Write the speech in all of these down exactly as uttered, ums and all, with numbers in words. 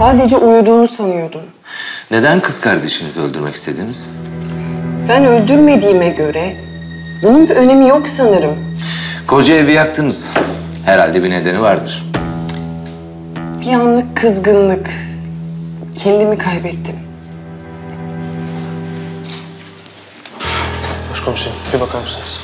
sadece uyuduğunu sanıyordum. Neden kız kardeşinizi öldürmek istediniz? Ben öldürmediğime göre bunun bir önemi yok sanırım. Koca evi yaktınız. Herhalde bir nedeni vardır. Bir anlık kızgınlık. Kendimi kaybettim. Başkomiserim, bir bakar mısınız?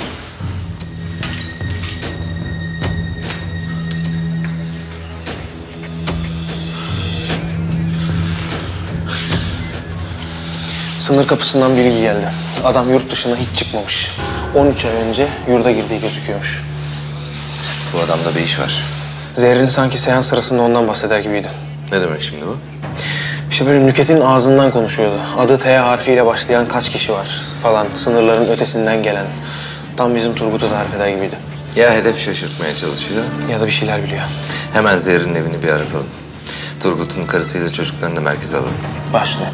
Sınır kapısından bilgi geldi. Adam yurt dışına hiç çıkmamış. on üç ay önce yurda girdiği gözüküyormuş. Bu adamda bir iş var. Zerrin sanki seans sırasında ondan bahseder gibiydi. Ne demek şimdi bu? İşte böyle Nükhet'in ağzından konuşuyordu. Adı T harfiyle başlayan kaç kişi var falan. Sınırların ötesinden gelen. Tam bizim Turgut'u tarif eder gibiydi. Ya hedef şaşırtmaya çalışıyor Ya da bir şeyler biliyor. Hemen Zehir'in evini bir aratalım. Turgut'un karısıyla çocuklarını da merkeze alalım. Başlıyor.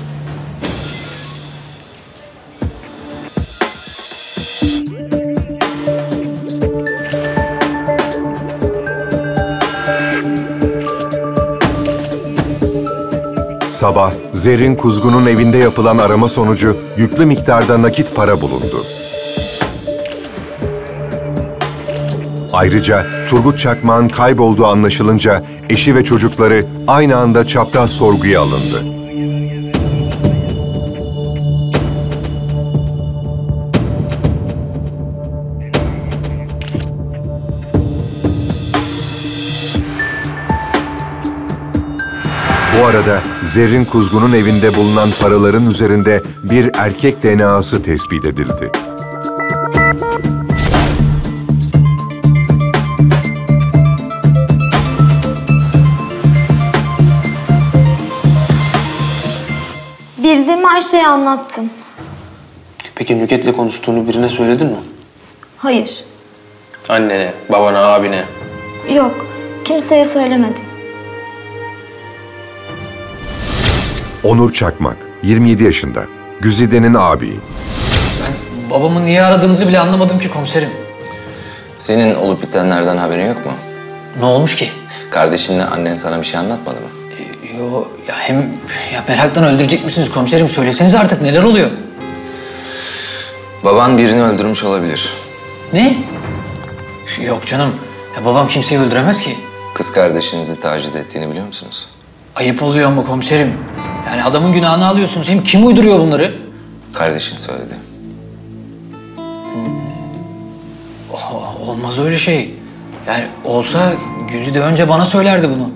Sabah, Zerrin Kuzgun'un evinde yapılan arama sonucu yüklü miktarda nakit para bulundu. Ayrıca Turgut Çakmak'ın kaybolduğu anlaşılınca eşi ve çocukları aynı anda çapraz sorguya alındı. Bu arada Zerrin Kuzgun'un evinde bulunan paraların üzerinde bir erkek D N A'sı tespit edildi. Bildiğim her şeyi anlattım. Peki Nükhet'le konuştuğunu birine söyledin mi? Hayır. Annene, babana, abine. Yok. Kimseye söylemedim. Onur Çakmak, yirmi yedi yaşında. Güzide'nin ağabeyi. Ben babamı niye aradığınızı bile anlamadım ki komiserim. Senin olup bitenlerden haberin yok mu? Ne olmuş ki? Kardeşinle annen sana bir şey anlatmadı mı? Ee, Yo ya hem ya meraktan öldürecek misiniz komiserim? Söyleseniz artık neler oluyor? Baban birini öldürmüş olabilir. Ne? Yok canım. Ya babam kimseyi öldüremez ki. Kız kardeşinizi taciz ettiğini biliyor musunuz? Ayıp oluyor ama komiserim. Yani adamın günahını alıyorsunuz. Hem kim uyduruyor bunları? Kardeşin söyledi. Oh, olmaz öyle şey. Yani olsa Güzide önce bana söylerdi bunu.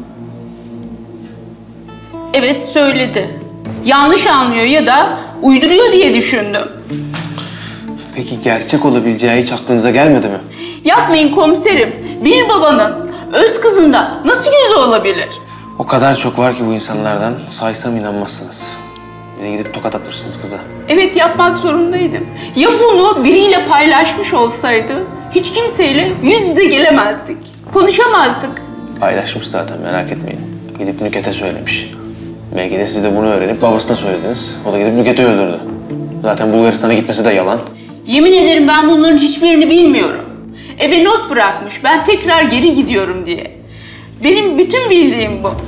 Evet söyledi. Yanlış anlıyor ya da uyduruyor diye düşündüm. Peki gerçek olabileceği hiç aklınıza gelmedi mi? Yapmayın komiserim. Bir babanın öz kızında nasıl yüzü olabilir? O kadar çok var ki bu insanlardan, saysam inanmazsınız. Bir de gidip tokat atmışsınız kıza. Evet yapmak zorundaydım. Ya bunu biriyle paylaşmış olsaydı hiç kimseyle yüz yüze gelemezdik. Konuşamazdık. Paylaşmış zaten, merak etmeyin. Gidip Nükhet'e söylemiş. Belki de siz de bunu öğrenip babasına söylediniz. O da gidip Nükhet'i öldürdü. Zaten Bulgaristan'a gitmesi de yalan. Yemin ederim ben bunların hiçbirini bilmiyorum. Eve not bırakmış ben tekrar geri gidiyorum diye. Benim bütün bildiğim bu.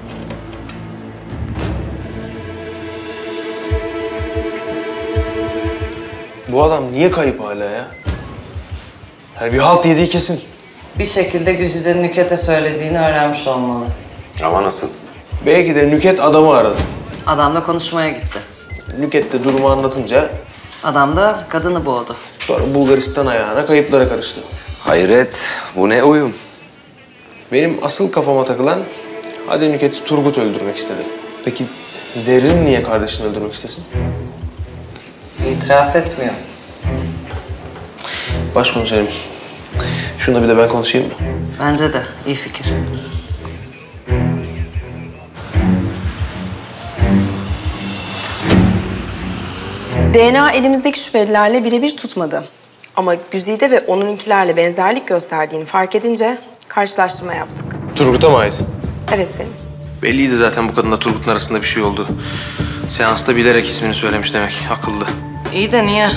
Bu adam niye kayıp hala ya? Yani bir halt yediği kesin. Bir şekilde Güzide'nin Nükhet'e söylediğini öğrenmiş olmalı. Ama nasıl? Belki de Nükhet adamı aradı. Adamla konuşmaya gitti. Nükhet de durumu anlatınca Adam da kadını boğdu. sonra Bulgaristan ayağına kayıplara karıştı. Hayret, bu ne uyum? Benim asıl kafama takılan, hadi Nükhet'i Turgut öldürmek istedi. Peki Zerrin niye kardeşini öldürmek istesin? İtiraf etmiyor. Başkomiserim, şunda bir de ben konuşayım mı? Bence de iyi fikir. D N A elimizdeki şüphelilerle birebir tutmadı. Ama Güzide ve onunkilerle benzerlik gösterdiğini fark edince karşılaştırma yaptık. Turgut'a mı ait? Evet senin. Belliydi zaten bu kadınla Turgut'un arasında bir şey oldu. Seansta bilerek ismini söylemiş demek, akıllı. İyi de niye?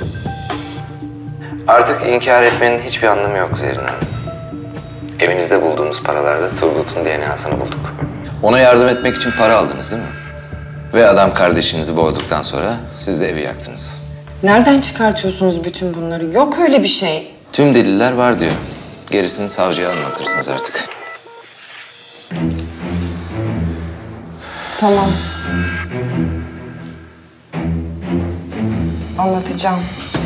Artık inkar etmenin hiçbir anlamı yok Zerrin Hanım. Evinizde bulduğumuz paralarda Turgut'un D N A'sını bulduk. Ona yardım etmek için para aldınız değil mi? Ve adam kardeşinizi boğduktan sonra siz de evi yaktınız. Nereden çıkartıyorsunuz bütün bunları? Yok öyle bir şey. Tüm deliller var diyor. Gerisini savcıya anlatırsınız artık. Tamam. Anlatacağım.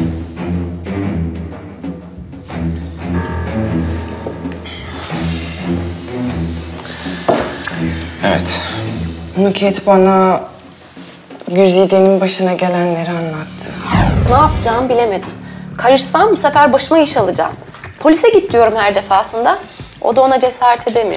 Evet. Nüket bana Güzide'nin başına gelenleri anlattı. Ne yapacağımı bilemedim. Karışsam bu sefer başıma iş alacağım. Polise git diyorum her defasında. O da ona cesaret edemiyor.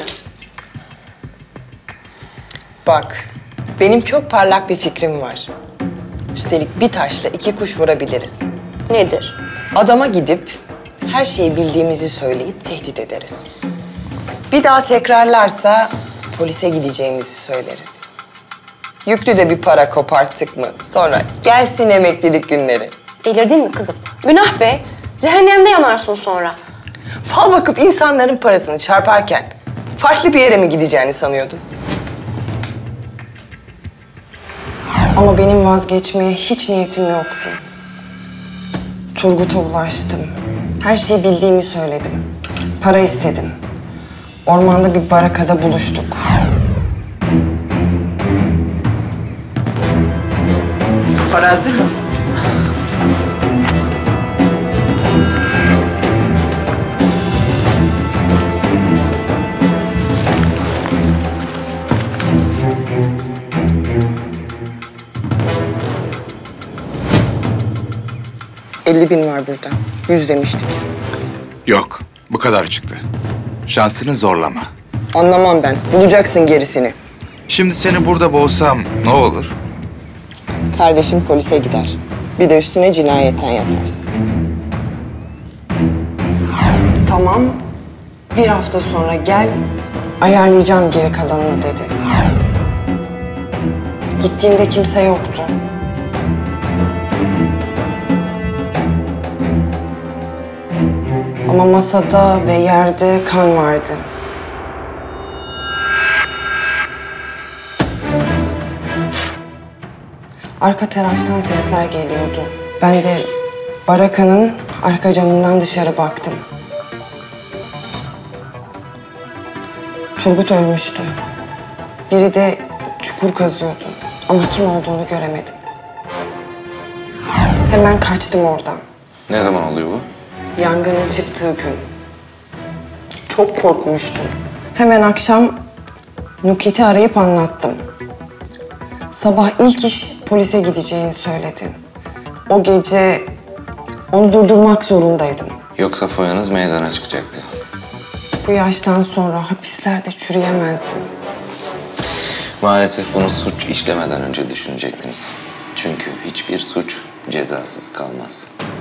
Bak, benim çok parlak bir fikrim var. Üstelik bir taşla iki kuş vurabiliriz. Nedir? Adama gidip her şeyi bildiğimizi söyleyip tehdit ederiz. Bir daha tekrarlarsa polise gideceğimizi söyleriz. Yüklü de bir para koparttık mı sonra gelsin emeklilik günleri. Delirdin mi kızım? Günah be. Cehennemde yanarsın sonra. Fal bakıp insanların parasını çarparken farklı bir yere mi gideceğini sanıyordun? Ama benim vazgeçmeye hiç niyetim yoktu. Turgut'a ulaştım. Her şeyi bildiğimi söyledim. Para istedim. Ormanda bir barakada buluştuk. Para hazır mı? elli bin var burada. Yüz demiştik. Yok, bu kadar çıktı. Şansını zorlama. Anlamam ben. Bulacaksın gerisini. Şimdi seni burada boğsam ne olur? Kardeşim polise gider. Bir de üstüne cinayetten yatarsın. Tamam. Bir hafta sonra gel. Ayarlayacağım geri kalanını dedi. Gittiğimde kimse yoktu. Ama masada ve yerde kan vardı. Arka taraftan sesler geliyordu. Ben de barakanın arka camından dışarı baktım. Turgut ölmüştü. Biri de çukur kazıyordu. Ama kim olduğunu göremedim. Hemen kaçtım oradan. Ne zaman oluyor bu? Yangının çıktığı gün. Çok korkmuştum. Hemen akşam Nuket'i arayıp anlattım. Sabah ilk iş polise gideceğini söyledi. O gece onu durdurmak zorundaydım. Yoksa foyanız meydana çıkacaktı. Bu yaştan sonra hapislerde çürüyemezdim. Maalesef bunu suç işlemeden önce düşünecektiniz. Çünkü hiçbir suç cezasız kalmaz.